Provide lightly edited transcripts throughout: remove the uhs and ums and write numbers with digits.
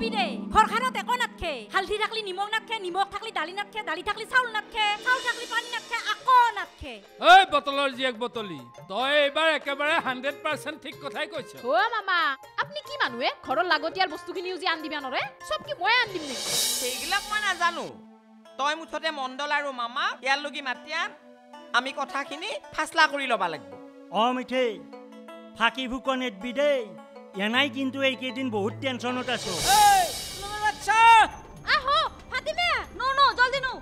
নিপিদে ঘৰখনত একো নাথকে হালধি থাকলি নিমখ নাথকে নিমখ থাকলি দালি নাথকে দালি থাকলি চাউল নাথকে চাউল থাকলি পানী নাথকে আকৌ নাথকে এই বটলৰ জীয়েক বটলি তই এইবাৰ একেবাৰে 100% ঠিক কথাই কৈছ ও মামা আপনি কি মানুহে ঘৰৰ লাগতিয়াল বস্তুখিনিও যে আন দিবা নৰে সব কি মই আন দিম নেকি সেইগিলাক মই নাজানো তই মুঠতে মণ্ডল আৰু মামা ইয়াৰ লগি মাতিয়ান আমি কথাখিনি ফাছলা কৰি ল'বা লাগিব মিঠে ফাঁকি ফুকন এডবি দেই এনাই কিন্তু এইকেইদিন বহুত টেনশ্যনত আছো আহো ফাতিমে নো জলদি নো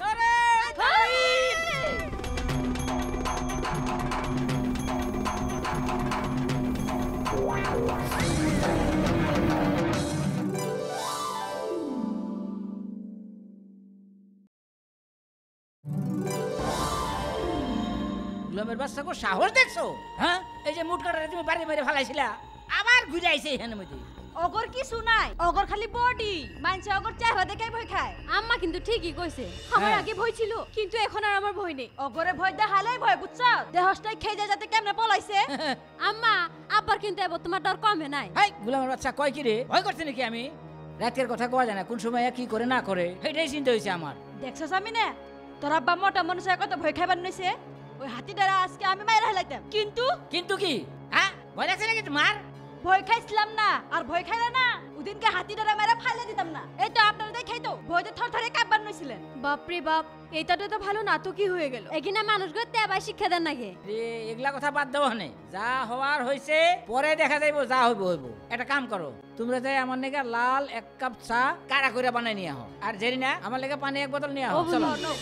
গুলামের বাচ্চাকে সাহস দেখছো হ্যাঁ এই যে মুট কাটারে তুমি বাড়ি মেরে ফেলাইছিলা আবার ঘুরে আইছে এখানে মধ্যে অগর কিছু নাই অগর খালি বডি মানছে অগর চেহারা দেখাই ভয় খায় আম্মা কিন্তু ঠিকই কইছে আমার আগে ভয় ছিল কিন্তু এখন আর আমার ভয় নেই অগরে ভয় দেখালেই ভয় বুঝছো দেহসটাই খেয়ে যায় যাতে কেমনে পলাইছে আম্মা আব্বার কিন্তু এবার তোমার ডর কমে নাই হাই গুলামের বাচ্চা কয় কি রে ভয় করছে নাকি আমি রাতের কথা কোয়া জানা কোন সময় কি করে না করে সেটাই চিন্তা হইছে আমার দেখছস আমি না তোর আব্বা মোটা মানুষের কত ভয় খাইবার নইছে ওই হাতি দ্বারা আজকে আমি মাইরা হেলাইতাম কিন্তু কি হ্যাঁ ভয় লাগছে নাকি তোমার ভয় খাইছিলাম না আর ভয় খাইলে না ওদিনকে হাতি দ্বারা মাইরা ফাইলে দিতাম না এই তো আপনারা দেখাই তো ভয়তে থরথরে কাঁপবার নইছিলেন বাপরে বাপ এইটা তো ভালো নাটকই হয়ে গেল এখানে মানুষগুলো তেবাই শিক্ষা দেন নাকি এগুলা কথা বাদ দাও হনে যা হওয়ার হইছে পরে দেখা যাইব যা হইব হইব একটা কাম করো তোমরা যাই আমার লেগে লাল এক কাপ চা কারা করে বানাই নিয়ে আহ আর জেরি না আমার লেগে পানি এক বোতল নিয়ে আহ চলো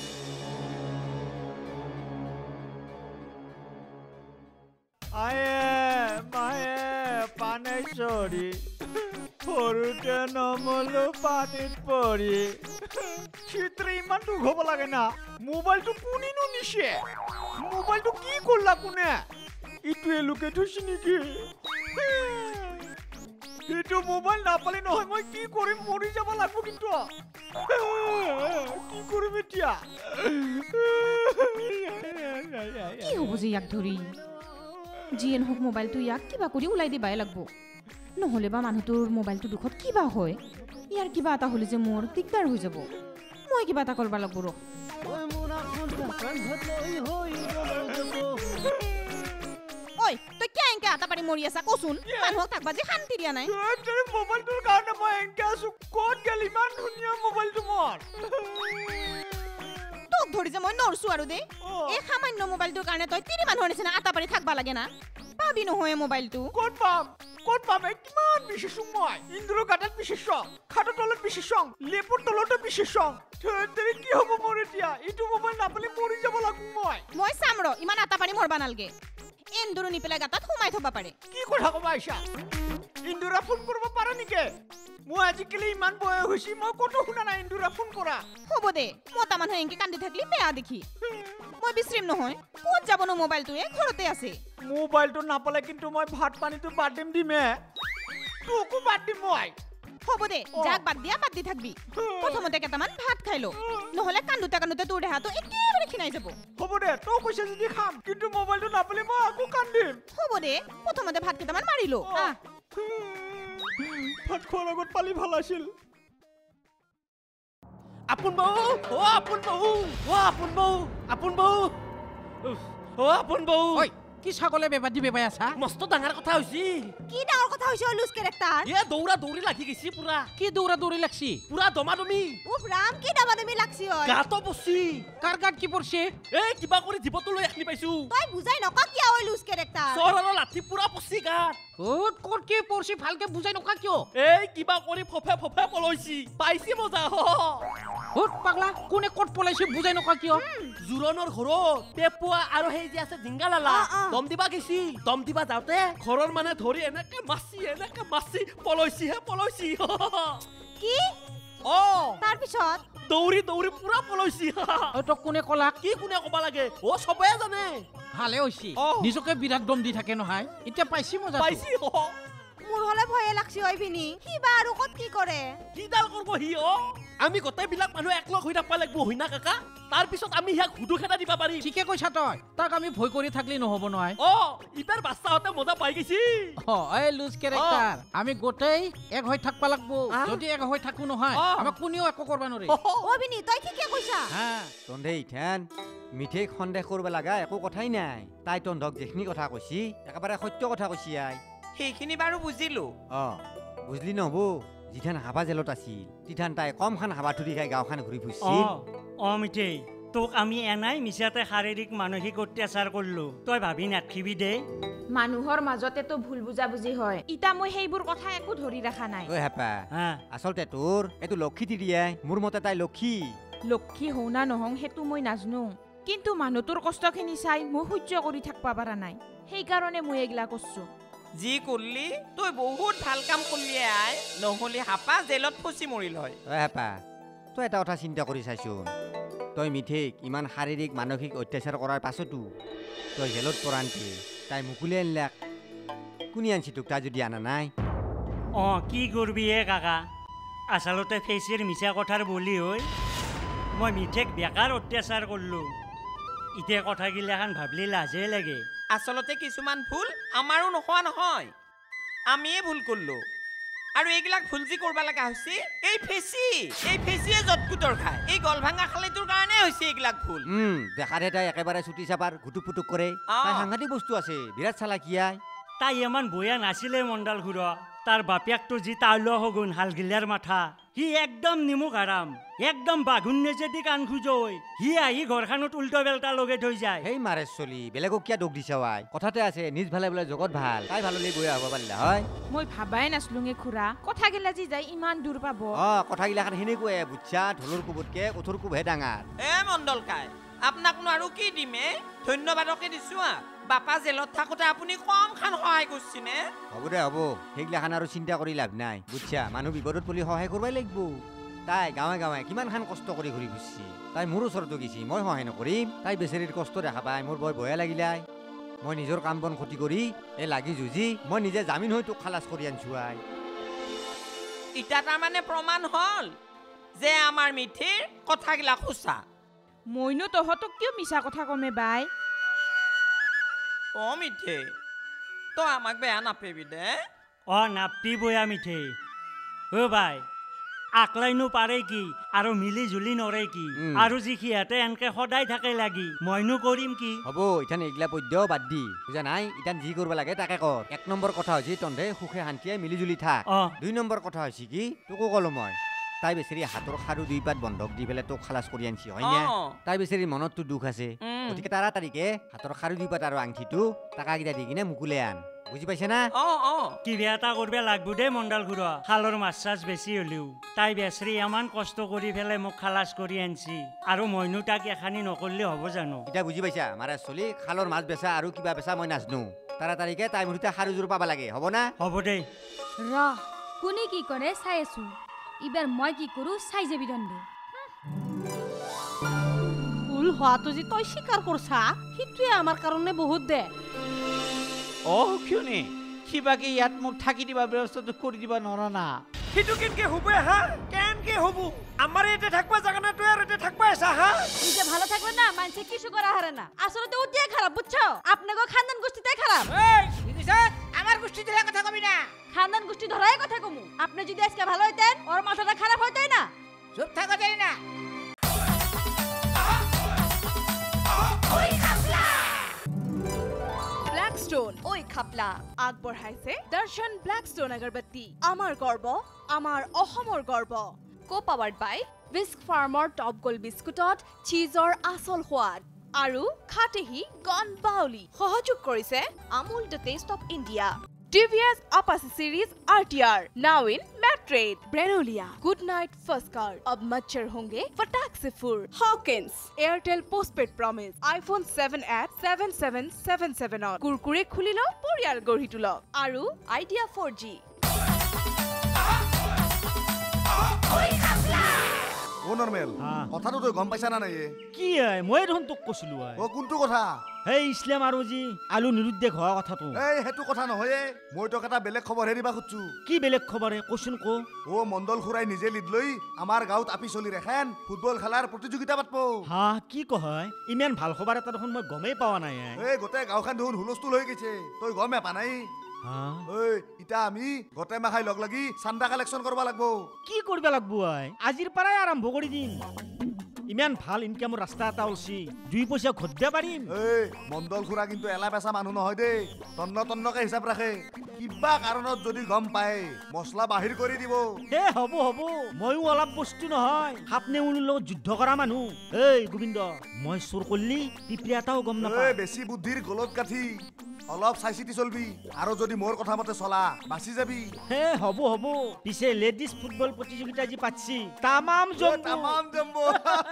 পানে চৰি সৰুতে নমলো পানীত পৰি চিত্ৰে ইমান দুখ হ'ব লাগে না মোবাইলটো কোনেনো নিছে মোবাইলটো কি কৰিলা কোনে ইটোৱে লুকাই থৈছে নেকি এইটো মোবাইল নাপালে নহয় মই কি কৰিম মৰি যাব লাগিব কিন্তু কি কৰিম এতিয়া কি হ'ব যে ইয়াক ধৰি জিএন হোক মোবাইলটো ইয়াক কিবা কৰি ওলাই দিবাই লাগব নহলে বা মানুহটোৰ মোবাইলটো দুখত কিবা হয় ইয়াৰ কিবা এটা হলে যে মোৰ দিগদাৰ হৈ যাব মই কিবা এটা কৰিব লাগব ঐ তই কি এংকে আটা পাৰি মৰি আছা কচোন মানুহক থাকবা যে শান্তি দিয়া নাই মোবাইলটোৰ কাৰণে মই এংকে আছো ক'ত গেল ইমান ধুনীয়া মোবাইলটো মোৰ তোক ধৰি যে মই নৰছো আৰু দে এই সামান্য মোবাইলটোৰ কাৰণে তই তিৰি মানুহৰ নিচিনা আটা পাৰি থাকবা লাগে না পাবি নহয় মোবাইলটো ক'ত পাম কিমান বিশেষ মই ইন্দ্ৰৰ গাঁতত বিশেষ খাটৰ তলত বিশেষ লেপুৰ তলতো বিশেষ তেৰি কি হ'ব মোৰ এতিয়া এইটো মোবাইল নাপালে মৰি যাব লাগিব মই চাম ৰ ইমান আটা পাৰি মৰবা নালগে ইন্দুৰ নি পেলাই গাঁতত সোমাই থবা পাৰে কি কথা কবা আইছা ইন্দুৰা ফোন কৰিব পাৰা নেকি মই আজিকালি ইমান বয়স হৈছে মই কত শুনা নাই ইন্দুৰা ফোন কৰা হ'ব দে মতা মানুহ এংকে কান্দি থাকলি বেয়া দেখি মই বিশ্ৰিম নহয় ক'ত যাবনো মোবাইলটোৱে ঘৰতে আছে মোবাইলটো নাপালে কিন্তু মই ভাত পানীটো বাদ দিমে তোকো বাদ দিম মই হ'ব দে যাক বাদ দি থাকবি প্ৰথমতে কেইটামান ভাত খাই ল নহলে কান্দোতে তোৰ দেহাটো একেবাৰে খিনাই যাব হ'ব দে তই কৈছে যদি খাম কিন্তু মোবাইলটো নাপালে মই আকৌ কান্দিম হ'ব দে প্ৰথমতে ভাত কেইটামান মাৰি ল ভাত খোৱাৰ আগত পালি ভাল আছিল আপোন বৌ আপোন বৌ কি ছাগলে বেবাদি বেবাই আছা মস্ত ডাঙৰ কথা হৈছে কি ডাঙৰ কথা হৈছে লুজ কেৰেক্টাৰ দৌৰি লাগি গৈছি পুৰা কি দৌৰি লাগছি পুৰা দমাদমি উফ ৰাম কি দমাদমি লাগছি ঐ গাতো বসি কাৰ গাত কি পৰছে এই কিবা কৰি জীৱটো লৈ আখনি পাইছো তই বুজাই নকা কিয়া ঐ লুজ কেৰেক্টাৰ চহৰৰ লাঠি পুৰা পচি গাত ক'ত কি পৰছি ভালকে বুজাই নকা কিয় এই কিবা কৰি ফফে পলৈছি পাইছি মজা পাগলা কোনে ক'ত পলাইছে বুজাই নকা কিয় জুৰণৰ ঘৰত পেপুৱা আৰু সেই যে আছে জিংগালালা দম দিবা গেছি দম দিবা যাওঁতে ঘৰৰ মানে ধৰি এনেকে মাছি পলৈছি কি তাৰ পিছত দৌৰি পুৰা পলৈছি তোক কোনে কলা কি কোনে কবা লাগে সবে জানে ভালে হৈছে নিজকে বিৰাট দম দি থাকে নহয় এতিয়া পাইছি মজা পাইছি মোৰ হলে ভয়ে লাগছি ঐ ভিনি হিবা আৰু কত কি কৰে কিডাল কৰব হি আমি গোটেইবিলাক মানুহ একলগ হৈ থাকবা লাগব হৈ না কাকা তাৰ পিছত আমি হিয়াক হুদু খেদা দিবা পাৰি ঠিকে কৈছা তই তাক আমি ভয় কৰি থাকলি নহব নহয় ইটাৰ বাচ্চাহঁতে মজা পাই গেছি এই লুজ কেৰেক্টাৰ আমি গোটেই এক হৈ থাকবা লাগব যদি এক হৈ থাকো নহয় আমাক কোনেও একো কৰবা নৰে ও ভিনি তই ঠিকে কৈছা তন্ধে ইথান মিঠেক সন্দেহ কৰবা লাগা একো কথাই নাই তাই তন্ধক যেখিনি কথা কৈছি একেবাৰে সত্য কথা কৈছি আই সেইখিনি বাৰু বুজিলো বুঝলি নহব যিঠান হাবা জেলত আছিল তিঠান তাই কম খান হাবা থুৰি খাই গাঁওখান ঘূৰি ফুৰিছিল মিঠেই তোক আমি এনাই মিছাতে শাৰীৰিক মানসিক অত্যাচাৰ কৰিলো তই ভাবি নাথকিবি দে মানুহৰ মাজতে তো ভুল বুজাবুজি হয় ইটা মই সেইবোৰ কথা একো ধৰি ৰাখা নাই ঐ হাপা আচলতে তোৰ এইটো লক্ষী তিৰিয়াই মোৰ মতে তাই লক্ষী হও না নহং সেইটো মই নাজনো কিন্তু মানুহটোৰ কষ্টখিনি চাই মই সহ্য কৰি থাকবা পাৰা নাই সেইকাৰণে মই এগলা কৰছো যি করলি তুই বহুত ভাল কাম করলি আই নহলে হাপা জেলত ফসি মরিল হয় হাপা তই এটা কথা চিন্তা কৰি চাইছোন তই মিঠেক ইমান শাৰীৰিক মানসিক অত্যাচাৰ কৰাৰ পাছতো তই জেলত পৰান্তে তাই মুকুলি আনলাক কোনে আনছি তোক তাই যদি আনা নাই কি করবি কাকা আচলতে ফেচিৰ মিছা কথাৰ বলি হৈ মই মিঠেক বেকাৰ অত্যাচাৰ করলো ইতে কথাগিলাখান ভাবলি লাজে লাগে আসলতে কিছুমান ভুল আমাৰো নোহোৱা নহয় আমিয়ে ভুল করলো আৰু এইগিলাক ভুল যি করবা লাগা হইছে এই ফেচিয়ে জটকুটৰ খায় এই গল ভাঙা খালেটোৰ কাৰণে হইছে এইগিলাক ভুল দেখাৰে তাই একেবাৰে ছুটি চাপাৰ গুটুক পুটুক কৰে তাই সাংঘাতিক বস্তু আছে বিৰাট চালাকিয়াই তাই ইমান বয়া নাছিলে মণ্ডল ঘূৰা তাৰ বাপেকটো যি তাউল হগুন হালগিলাৰ মাথা হি একদম নিমুখ আৰাম একদম বাগুন নেজেদি কাণ খুজৈ হি আহি ঘৰখানত উল্টো বেলটা লগে থৈ যায় সেই মাৰে চলি বেলেগক কিয় দুখ দিছা আই কথাতে আছে নিজ ভালে বোলে জগত ভাল তাই ভাললে বয়া হ'ব পাৰিলা হয় মই ভাবাই নাছলুঙে খুৰা কথাগিলা যি যাই ইমান দূৰ পাব কথাগিলাখান সেনেকুৱাই বুজছা ঢোলৰ কোবতকে কঠোৰ কোবহে ডাঙৰ মণ্ডল কাই আপোনাক আৰু কি দিমে ধন্যবাদকে দিছো বাপা জেলত থাকোতে আপুনি কম খান সহায় কৰিছিনে হ'ব দে হ'ব সেইগিলাখান আৰু চিন্তা কৰি লাভ নাই বুজছা মানুহ বিপদত পৰি সহায় কৰবাই লাগিব তাই গাঁৱে গাঁৱে কিমান খান কষ্ট কৰি ঘূৰি ফুৰিছি তাই মোৰ ওচৰতো গেছি মই সহায় নকৰিম তাই বেচেৰীৰ কষ্ট দেখা পাই মোৰ বৰ ভয়া লাগিলাই মই নিজৰ কাম বন ক্ষতি কৰি লাগি যুঁজি মই নিজে জামিন হৈ তোক খালাচ কৰি আনছো আই ইটা তাৰমানে প্ৰমাণ হল যে আমাৰ মিঠিৰ কথাগিলা সঁচা মইনো তহঁতক কিয় মিছা কথা কমে বাই মিঠে তই আমাক বেয়া নাপাবি দে নাপিবয়া মিঠে বাই আকলাইনো পাৰে কি আৰু মিলি জুলি নৰে কি আৰু যি সিহঁতে এনকে সদায় থাকে লাগি মইনো কৰিম কি হ'ব ইথান এইগিলা পদ্য বাদ দি বুজা নাই ইথান যি কৰিব লাগে তাকে কৰ 1 নম্বৰ কথা হৈছে তন্ধে সুখে শান্তিয়ে মিলি জুলি থাক 2 নম্বৰ কথা হৈছে কি তোকো কলো মই তাই বেচেৰী হাতৰ খাৰু 2 পাত বন্ধক দি পেলাই তোক খালাচ কৰি আনছি হয় না তাই বেচেৰীৰ মনততো দুখ আছে গতিকে তাড়াতাড়িকে হাতৰ খাৰু 2 পাত আৰু আংঠিটো টাকাকেইটা দি কিনে মুকুলে আন বুজি পাইছে না কিবা এটা কৰবা লাগব দে মণ্ডল ঘূৰা খালৰ মাছ চাছ বেছি হলেও তাই বেচেৰী ইমান কষ্ট কৰি পেলাই মোক খালাচ কৰি আনছি আৰু মইনো তাক এখানি নকৰলে হ'ব জানো এতিয়া বুজি পাইছা মাৰা চলি খালৰ মাছ বেচা আৰু কিবা বেচা মই নাজনো তাড়াতাড়িকে তাই মুঠতে খাৰুযোৰ পাবা লাগে হ'ব না হ'ব দে কোনে কি কৰে চাই আছো ইবাৰ মই কি কৰো চাই যাবি দণ্ডে ভুল হোৱাটো যে তই স্বীকাৰ কৰছা সেইটোৱে আমাৰ কাৰণে বহুত দে কিয়নে কিবাকে ইয়াত মোক থাকি দিবা ব্যৱস্থাটো কৰি দিবা নৰা না সেইটো কেনকে হ'ব কেনকে হ'ব আমাৰ এতে থাকবা জাগা না তুই আর এতে থাকবা এসা নিজে ভালো থাকবে না মানছে কিছু করা হারে না আসলে ওটাই খারাপ বুঝছো আপনাকে খানদান গোষ্ঠীটাই খারাপ আমার গোষ্ঠী ধরে কথা কবি না খানদান গোষ্ঠী ধরাই কথা কমু আপনি যদি আজকে ভালো হইতেন ওর মাথাটা খারাপ হইতই না চুপ থাকো দেই না ওই খাপলা ব্ল্যাকস্টোন ওই খাপলা আগবঢ়াইছে দৰ্শন ব্ল্যাকস্টোন আগৰবত্তি আমাৰ গৰ্ব আমাৰ অসমৰ গৰ্ব কো পাৱাৰ্ড বাই বিস্ক ফাৰ্মৰ টপ গোল বিস্কুটত চীজৰ আসল সোৱাদ আৰু খাটেহি গন বাউলি সহযোগ কৰিছে Amul the taste of India TVS Apache Series RTR now in matte red Brenolia Good Night First Car अब मच्छर होंगे फटाक से फुर Hawkins Airtel Postpaid Promise iPhone 7 at 7777 on Kurkure खुली लो परियाल गढ़ी तुलो आरु Idea 4G ও নরমাল কথাটো তই গম পাইছা না নাই কি মই দেখোন তোক কৈছিলো ও কোনটো কথা এই ইছলাম আৰু যি আলু নিৰুদ্দেশ হোৱা কথাটো এই হেতু কথা নহয় মই তোক এটা বেলেগ খবৰ হেৰিবা খুজছো কি বেলেগ খবৰে কোশ্চন কো ও মণ্ডল খুৰাই নিজে লিড লৈ আমাৰ গাঁৱত আপি চলিৰ এখন ফুটবল খেলাৰ প্ৰতিযোগিতা পাতব হা কি কয় ইমান ভাল খবৰ এটা দেখোন মই গমেই পোৱা নাই এই গোটেই গাঁওখন দেখোন হুলস্থুল হৈ গৈছে তই গমে পা নাই ইটা আমি গোটেই মাখাই লগ লাগি চান্দা কালেকশ্যন কৰিব লাগিব কি কৰিব লাগিব আজিৰ পৰাই আৰম্ভ কৰি দিম ইমান ভাল ইনকামৰ ৰাস্তা এটা ওলছি 2 পইচা ঘটিব পাৰিম মণ্ডল খুৰা কিন্তু এলা পেচা মানুহ নহয় দেই তন্নকে হিচাপ ৰাখে কিবা কাৰণত যদি গম পায় মছলা বাহিৰ কৰি দিব হ'ব ময়ো অলপ বস্তু নহয় সাপনে উলিৰ লগত যুদ্ধ কৰা মানুহ এই গোবিন্দ মই চোৰ কৰিলি পিপৰি এটাও গম নাপায় বেছি বুদ্ধিৰ গলত কাঠি অলপ চাই চিতি চলবি আৰু যদি মোৰ কথা মতে চলা বাচি যাবি হ'ব পিছে লেডিজ ফুটবল প্ৰতিযোগিতা যি পাতছি তামাম জম্বো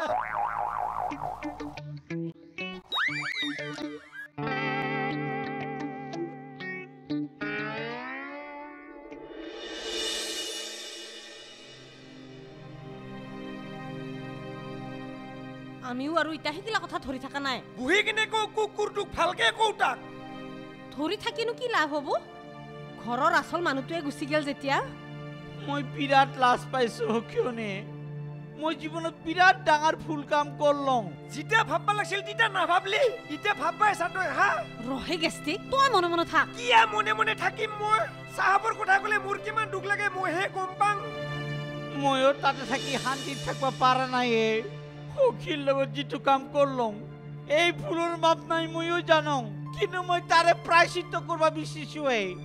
আমিও আৰু ইটা শিকিলা কথা ধৰি থকা নাই বুহি কিনে কুকুৰটোক ভালকে কওঁতাক ধৰি থাকিনো কি লাভ হ'ব ঘৰৰ আচল মানুহটোৱে গুচি গেল যেতিয়া মই বিৰাট লাজ পাইছো কিয়নে মই জীৱনত বিৰাট ডাঙৰ ফুল কাম কৰলং যেতিয়া ভাববা লাগছিল তেতিয়া নাভাবলি এতিয়া ভাববা আছা তই হা ৰহে গেষ্টিক তই মনে মনে থাক কিয়া মনে থাকিম মই সাহাবৰ কথা কলে মোৰ কিমান দুখ লাগে মই হে গম পাং ময়ো তাতে থাকি শান্তিত থাকবা পাৰা নাই সখীৰ লগত যিটো কাম কৰলং এই ফুলৰ মাপ নাই ময়ো জানো কিন্তু মই তাৰে প্ৰায়শ্চিত্ত কৰবা বিচাৰিছো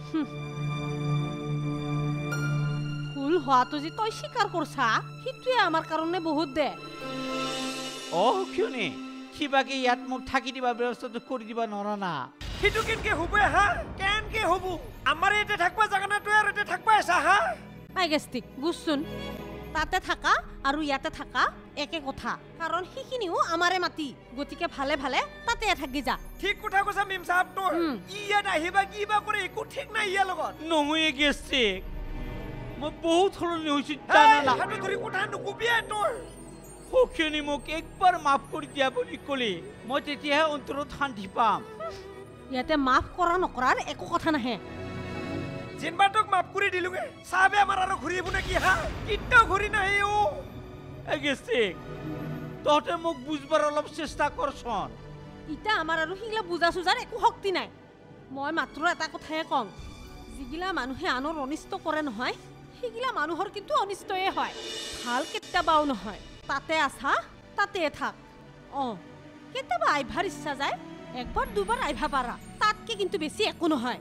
ফুল হোৱাটো যে তই স্বীকাৰ কৰছা সিটোৱে আমাৰ কাৰণে বহুত দে কিয়নে কিবাকে ইয়াত মোক থাকি দিবা ব্যৱস্থাটো কৰি দিবা নৰা না সিটো কেনকে হ'ব হা কেনকে হ'ব আমাৰ এতে থাকবা জাগা না তই আৰু এতে থাকবা আছা হা আই গেষ্টিক বুঝছুন তাতে থাকা আৰু ইয়াতে থাকা একে কথা কাৰণ সিখিনিও আমাৰে মাটি গতিকে ভালে ভালে তাতে থাকি যা ঠিক কথা কৈছা মিম সাহেব তোৰ ইয়াত আহিবা কিবা কৰে একো ঠিক নাই ইয়াৰ লগত নহয় গেষ্টিক মই বহুত সলনি হৈছো জানা হাতে ধৰি কথা নকবিয়ে তোৰ সখীনি মোক একবাৰ মাফ কৰি দিয়া বুলি ক'লে মই তেতিয়াহে অন্তৰত শান্তি পাম ইয়াতে মাফ কৰা নকৰাৰ একো কথা নাহে জিনবা তোক মাফ কৰি দিলুগে সাহেবে আমাৰ আৰু ঘূৰিব নেকি হা কিটা ঘূৰি নাহে গেষ্টিক তহঁতে মোক বুজবাৰ অলপ চেষ্টা কৰচোন ইটা আমাৰ আৰু সিগিলা বুজা চুজাৰ একো শক্তি নাই মই মাত্ৰ এটা কথাই কম যিগিলা মানুহে আনৰ অনিষ্ট কৰে নহয় সিগিলা মানুহৰ কিন্তু অনিষ্টয়ে হয় ভাল কেতিয়াবাও নহয় তাতে আছা তাতে থাক কেতিয়াবা আইভাৰ ইচ্ছা যায় একবাৰ দুবাৰ আইভা পাৰা তাতকে কিন্তু বেছি একো নহয়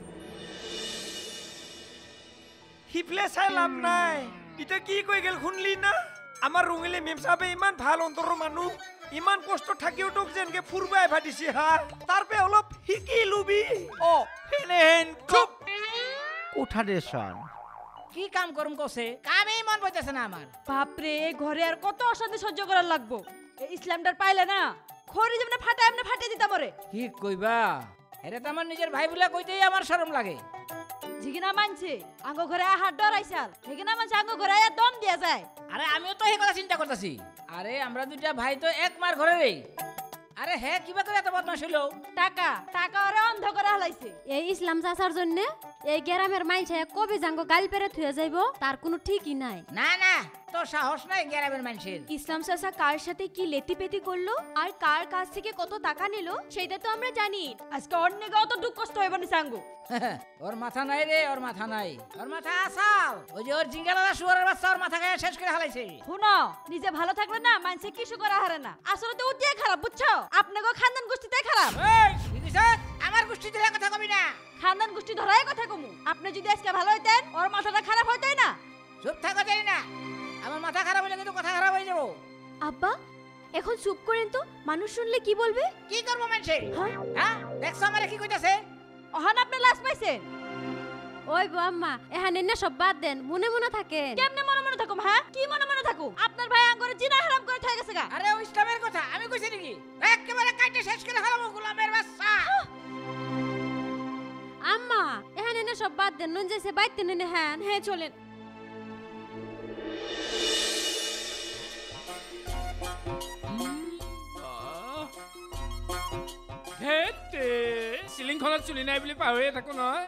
হিফলে চাই লাভ নাই ইটা কি কৈ গেল শুনলি না আমাৰ ৰঙিলে মেম সাহেবে ইমান ভাল অন্তৰৰ মানুহ ইমান কষ্ট থাকিও তোক যেনকে ফুৰবা আইভা দিছে হা তাৰপে অলপ শিকি লবি হেন চুপ উঠা দেচন কি কাম করুম কছে কামেই মন বইতেছে না আমার বাপরে এই ঘরে আর কত অশান্তি সহ্য করার লাগবো এই ইসলামটার পাইলে না খড়ি যেমন ফাটায় এমনি ফাটিয়ে দিতে পারে কি কইবা এরে তো আমার নিজের ভাই বলে কইতেই আমার শরম লাগে জিগিনা মানছে আঙ্গ ঘরে আহার ডরাইছাল হেগিনা মানছে আঙ্গ ঘরে আয়া দম দিয়া যায় আরে আমিও তো এই কথা চিন্তা করতেছি আরে আমরা দুইটা ভাই তো এক মার ঘরে রে আরে হে কিবা করে এত বদমাশ হইলো টাকা টাকা ওরে অন্ধ করে হালাইছে এই ইসলাম চাচার জন্য এই গ্রামের মাইছে কবে জাঙ্গ গাল পেরে থুয়ে যাইবো তার কোনো ঠিকই নাই না না তো সাহস নাই গ্রামের মানুষের ইসলাম চাচা কার সাথে কি লেটিপেটি করলো আর কার কাছ থেকে কত টাকা নিল সেটা তো আমরা জানি আজকে অন্য গাও তো দুঃখ কষ্ট হইব না সাঙ্গু ওর মাথা নাই রে ওর মাথা নাই ওর মাথা আসাল ওই যে ওর জিঙ্গালাদা শুয়ারের বাচ্চা ওর মাথা গায়ে শেষ করে হালাইছে শুনো নিজে ভালো থাকলে না মানুষে কিছু করে হারে না আসলে তো উঠিয়ে খারাপ বুঝছো আপনাকে খানদান গোষ্ঠীতে খারাপ আমার গোষ্ঠী ধরে কথা কবি না খানদান গোষ্ঠী ধরাই কথা কমু আপনি যদি আজকে ভালো হইতেন ওর মাথাটা খারাপ হইতই না চুপ থাকো যাই না আমার মাথা খারাপ হইলে কিন্তু কথা খারাপ হয়ে যাবো আব্বা এখন চুপ করেন তো মানুষ শুনলে কি বলবে কি করব মানুষে হ্যাঁ দেখছ আমারে কি কইতাছে ওহান আপনি লাজ পাইছেন ওই গো আম্মা এখানে না সব বাদ দেন মনে মনে থাকেন কেমনে মনে মনে থাকুম হ্যাঁ কি মনে মনে থাকুম আপনার ভাই আঙ্গরে জিনা হারাম করে থাই গেছে গা আরে ও ইসলামের কথা আমি কইছি নাকি একেবারে কাটে শেষ করে হারাবো গোলামের বাচ্চা আম্মা এখানে না সব বাদ দেন নুন যাইছে বাইতে নেনে হ্যাঁ চলেন হেতে চিলিংখনত চুলি নাই বুলি পাহৰিয়ে থাকো নহয়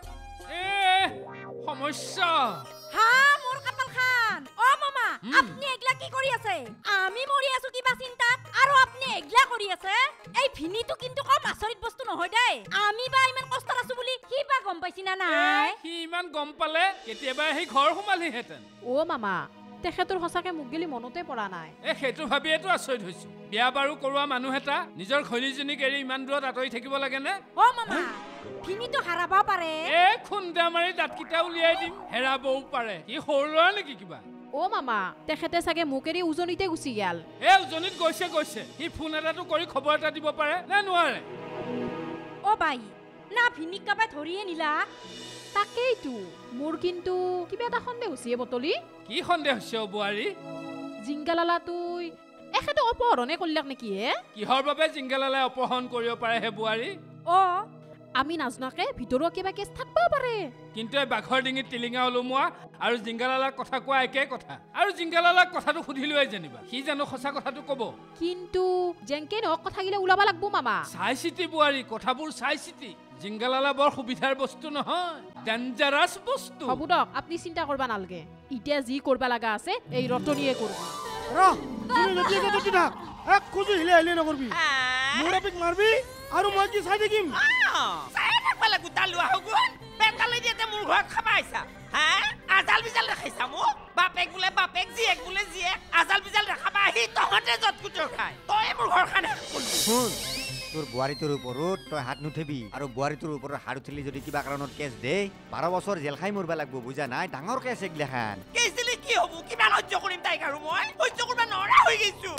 সমস্যা হা মোৰ কপাল খান মামা আপনি এগলা কি কৰি আছে আমি মৰি আছো কিবা চিন্তাত আৰু আপনি এগলা কৰি আছে এই ভিনিটো কিন্তু কম আচৰিত বস্তু নহয় দেই আমি বা ইমান কষ্ট আছো বুলি কি বা গম পাইছি না নাই কি ইমান গম পালে কেতিয়াবা সেই ঘৰ সোমালি হেতেন মামা তেখেতৰ সঁচাকে মোক গেলি মনতে পৰা নাই সেইটো ভাবিয়েতো আচৰিত হৈছো বিয়া বাৰু কৰোৱা মানুহ এটা নিজৰ খৈলীজনীক এৰি ইমান দূৰত আঁতৰি থাকিব লাগে নে মামা ভিনিটো হাৰাব পাৰে খুন্দা মাৰি দাঁতকেইটা উলিয়াই দিম হেৰাবও পাৰে কি সৰু ল'ৰা নেকি কিবা মামা তেখেতে চাগে মোক এৰি উজনিতে গুচি গেল উজনিত গৈছে সি ফোন এটাটো কৰি খবৰ এটা দিব পাৰে নে নোৱাৰে বাই না ভিনিক কাবাই ধৰিয়ে নিলা তাকেইতো মোৰ কিন্তু কিবা এটা সন্দেহ হৈছে বটলি কি সন্দেহ হৈছে বোৱাৰী জিংগালালা তুই এখেতে অপহৰণে কৰিলাক নেকি কিহৰ বাবে জিংগালালাই অপহৰণ কৰিব পাৰে হে বোৱাৰী আমি নাজনাকে ভিতৰৰ কিবা কেছ থাকব পাৰে কিন্তু এই বাঘৰ ডিঙিত টিলিঙা ওলোমোৱা আৰু জিংগালালাক কথা কোৱা একে কথা আৰু জিংগালালাক কথাটো সুধিলোৱে জানিবা সি জানো সঁচা কথাটো কব কিন্তু যেনকে নহওক কথাগিলা ওলাব লাগব মামা চাই চিতি বোৱাৰী কথাবোৰ চাই চিতি জিংগালালা বৰ সুবিধাৰ বস্তু নহয় ডেঞ্জাৰাছ বস্তু হ'ব দক আপুনি চিন্তা কৰবা নালগে এতিয়া যি কৰবা লাগা আছে এই ৰতনিয়ে কৰব তুমি লতি থাক এক খুজু হিলে হিলে নকৰবি মুৰাপিক মাৰবি আৰু মই কি চাই দেখিম চাই থাকবা লাগু তালুৱা হগুন পেটালৈ দিয়েতে মোৰ ঘৰত খাবা আইছা আজাল বিজাল ৰাখিছা মোক বাপেক বোলে বাপেক জীয়েক বোলে জীয়েক আজাল বিজাল ৰাখাবা আহি তহঁতে যত কুটৰ খাই তই মোৰ ঘৰখন শুন তোৰ বোৱাৰীটোৰ ওপৰত তই হাত নুঠেবি আৰু বোৱাৰীটোৰ ওপৰত হাত উঠিলি যদি কিবা কাৰণত কেছ দে 12 বছৰ জেল খাই মৰবা লাগব বুজা নাই ডাঙৰ কেছ এগিলাখান কেছ দিলে কি হ'ব কিবা সহ্য কৰিম তাইক আৰু মই সহ্য কৰবা নৰা হৈ গৈছো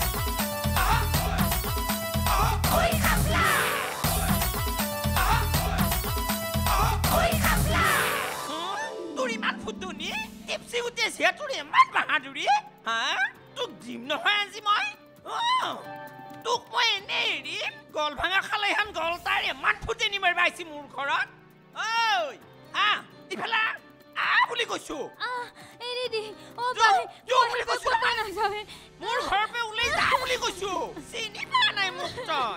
ঐ খাপলা তোৰ ইমান ফুটুনি টিপচি উঠিছে তোৰ ইমান বাহাদুৰি তোক দিম নহয় আজি মই তোক মই এনে এৰিম গল ভাঙা খালে এখন গল তাৰ ইমান ফুটেনি মাৰিব আহিছি মোৰ ঘৰত ইফালে বুলি কৈছো মোৰ ঘৰৰ পৰা ওলাই যা বুলি কৈছো চিনি পোৱা নাই মোক তই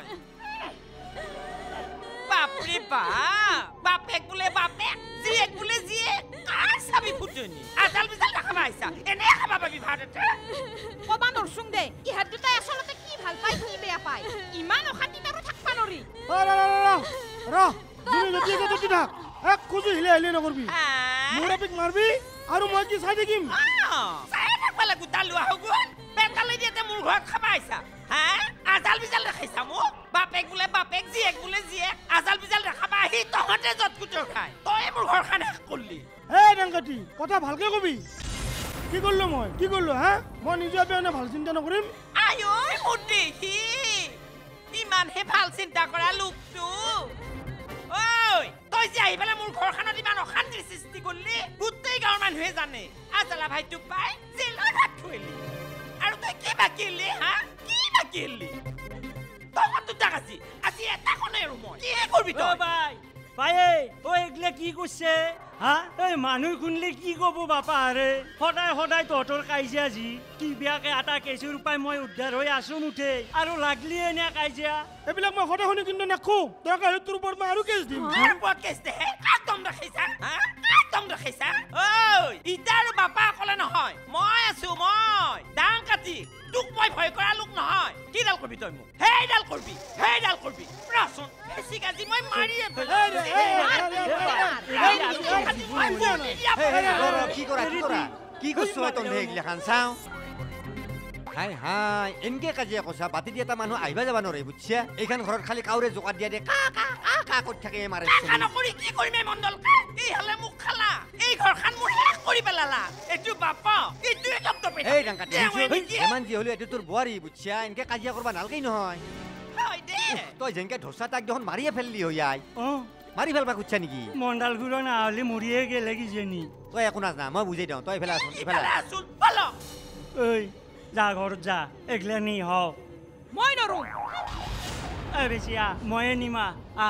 বাপৰে বাপেক বোলে বাপেক জীয়েক বোলে জীয়েক কাৰ চাবি ফুটনি আজাল বিজাল দেখাবা আহিছা এনে খাবা পাবি ভাত এটা কবা নৰচুং দে ইহাত দুটাই আচলতে কি ভাল পাই কি বেয়া পায় ইমান অশান্তিত আৰু থাকবা নৰি তুমি লতি থাক এক খুজু হিলে হিলে নকৰবি মুৰাপিক মাৰবি আৰু মই কি চাই দেখিম চাই থাকবা লাগু তালুৱা হগুন পেটালৈ দিয়েতে মোৰ ঘৰত খাবা আইছা আজাল বিজাল ৰাখিছা মোক বাপেক বোলে বাপেক জীয়েক বোলে জীয়েক আজাল বিজাল ৰাখাবা আহি তহঁতে যত কুটৰ খাই তই মোৰ ঘৰখন শেষ কৰলি ডাংকাটি কথা ভালকে কবি কি কৰিলো মই নিজৰ বেনে ভাল চিন্তা নকৰিম আয়ৈ মোৰ দেখি ইমানহে ভাল চিন্তা কৰা লোকটো তই যে আহি পেলাই মোৰ ঘৰখনত ইমান অশান্তিৰ সৃষ্টি কৰলি গোটেই গাঁৱৰ মানুহে জানে আজালা ভাইটোক পাই জেলত হাত থৈলি আৰু তই কি বাকিলি তই কত ডাকাছি আজি এটা কোনে আৰু মই কি কৰবি তই এগলে কি কৈছে মানুহ শুনলে কি কব বাপা আৰে সদায় তহঁতৰ কাজিয়া যি কি বেয়াকে এটা কেঁচুৰ পাই মই উদ্ধাৰ হৈ আছো মুঠে আৰু লাগলি এনে কাজিয়া এইবিলাক মই সদায় শুনি কিন্তু নাখো দৰকাৰ তোৰ ওপৰত মই আৰু কেছ দিম একদম ৰাখিছা ইটা আৰু বাপা অকলে নহয় মই আছো মই ডাং কাটি তোক মই ভয় কৰা লোক নহয় কিডাল কৰবি তই মোক সেইডাল কৰবি ৰচোন বেছি গাজি মই মাৰিয়ে কি কৈছো তই এইগিলাখান চাওঁ হাই এনকে কাজিয়া কৈছা বাতি দি এটা মানুহ আহিবা যাবা নৰে বুজিছা এইখন ঘৰত খালি কাউৰে জোকাত দিয়া দে কা কৰি থাকে মাৰে নকৰি কি কৰিম মণ্ডল এই হলে মোক খালা এই ঘৰখন মোৰ শেষ কৰি পেলালা এইটো বাপা এইটো একদম তপে এই ডাংকাটি ইমান যি হলো এইটো তোৰ বোৱাৰী বুজিছা এনকে কাজিয়া কৰবা নালকেই নহয় তই যেনকে ধচা তাক দেখোন মাৰিয়ে ফেললি হৈ আই মাৰি ফেলবা খুজছা নেকি মণ্ডাল ঘূৰা নহ'লে মৰিয়ে গেলে কিজানি তই একো নাজনা মই বুজাই দিওঁ তই ফেলা আছোন যা ঘৰত যা এগলা নি হও মই নৰো বেছিয়া ময়ে নিমা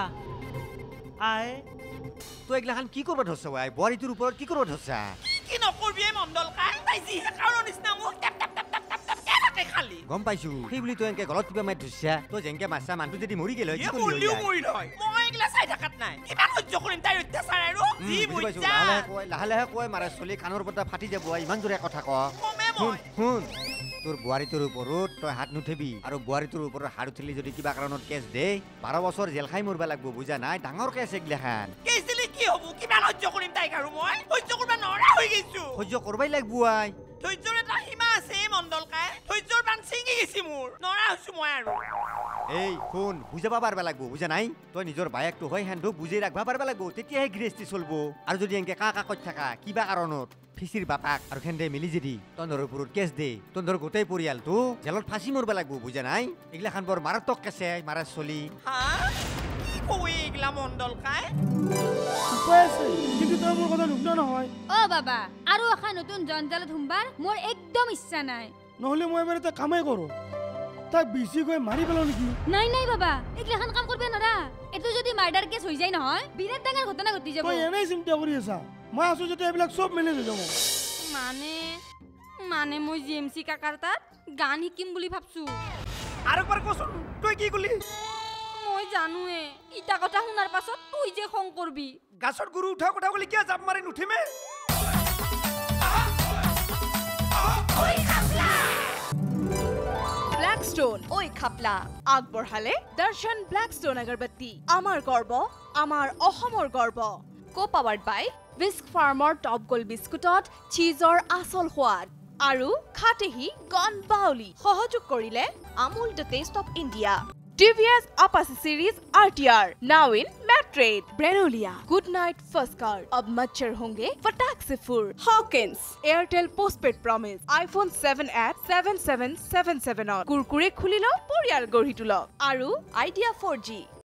তই এগলাখান কি কৰবা ধৰছা আই বোৱাৰীটোৰ ওপৰত কি কৰবা ধৰছা কি নকৰবি মণ্ডল কাই তাই যি কাৰো নিচিনা মোক তাকে খালি গম পাইছো সেই বুলি তই এনেকে গলত কিবা মাৰি ধৰিছা তই যেনেকে মাছা মানুহটো যদি মৰি গেল হয় কি কৰিলি মৰিলেও মৰি নহয় মই এইগিলা চাই থাকাত নাই কিমান সহ্য কৰিম তাইৰ অত্যাচাৰ আৰু যি বুজিছা লাহে লাহে কয় মাৰে চলি কাণৰ পতা ফাটি যাব ইমান জোৰে কথা ক শুন তোৰ বোৱাৰীটোৰ ওপৰত তই হাত নুঠেবি আৰু বোৱাৰীটোৰ ওপৰত হাত উঠিলি যদি কিবা কাৰণত কেছ দে 12 বছৰ জেল খাই মৰবা লাগব বুজা নাই ডাঙৰ কেছ এগিলাখান কেছ দিলে কি হ'ব কিমান সহ্য কৰিম তাইক আৰু মই সহ্য কৰিব নোৱাৰা হৈ গৈছো সহ্য কৰবাই লাগব আই ধৈৰ্যৰ এটা সীমা আছে মণ্ডল কাই ধৈৰ্যৰ বান ছিঙি গৈছে মোৰ নোৱাৰা হৈছো মই আৰু এই শুন বুজাবা পাৰবা লাগব বুজা নাই তই নিজৰ বায়েকটো হয় হেন্দু বুজি ৰাখবা পাৰবা লাগব তেতিয়াহে গৃহস্থী চলব আৰু যদি এনেকে কা কৈ থাকা কিবা কাৰণত ফিচিৰ বাপাক আৰু খেন্দে মিলি যদি তন্দৰ ওপৰত কেছ দে তন্দৰ গোটেই পৰিয়ালটো জেলত ফাঁচি মৰবা লাগব বুজা নাই এগিলাখান বৰ মাৰাত্মক কেছে মাৰা চলি এইগিলা মণ্ডল কাই কিন্তু তই মোৰ কথা নুশুনা নহয় অ বাবা আৰু এখন নতুন জঞ্জালত সোমবাৰ মোৰ একদম ইচ্ছা নাই নহলে মই এবাৰ এটা কামেই কৰো তাই বেছি গৈ মাৰি পেলাও নেকি নাই নাই বাবা এইগিলাখান কাম কৰিব নোৱাৰা এইটো যদি মাৰ্ডাৰ কেছ হৈ যায় নহয় বিৰাট ডাঙৰ ঘটনা ঘটি যাব তই এনেই চিন্তা কৰি আছা মই আছো যেতিয়া এইবিলাক চব মেনেজ হৈ যাব মানে মই জিএমচি কাকাৰ তাত গান শিকিম বুলি ভাবছো আৰু একবাৰ কচোন তই কি কলি মই জানোৱে ইটা কথা শুনাৰ পাছত তুই যে খং কৰবি গাছৰ গুৰু উঠা কথা কলি কিয় জাপ মাৰি নুঠিমে ব্ল্যাকস্টোন ঐ খাপলা আগবঢ়ালে দৰ্শন ব্ল্যাকস্টোন আগৰবত্তি আমাৰ গৰ্ব আমাৰ অসমৰ গৰ্ব কো-পাৱাৰ্ড বাই বিস্ক ফাৰ্মৰ টপ গোল্ড বিস্কুটত চীজৰ আচল সোৱাদ আৰু খাটেহি গন বাউলি সহযোগ কৰিলে Amul the taste of India TVS Apache Series RTR now in matte red. Brenolia Good Night First Car. अब मच्छर होंगे फटाक से फुर. Hawkins Airtel Postpaid Promise. iPhone 7 at 7777 on. Kurkure खुली लो, पोरियाल गोरी तुलो. आरु Idea 4G.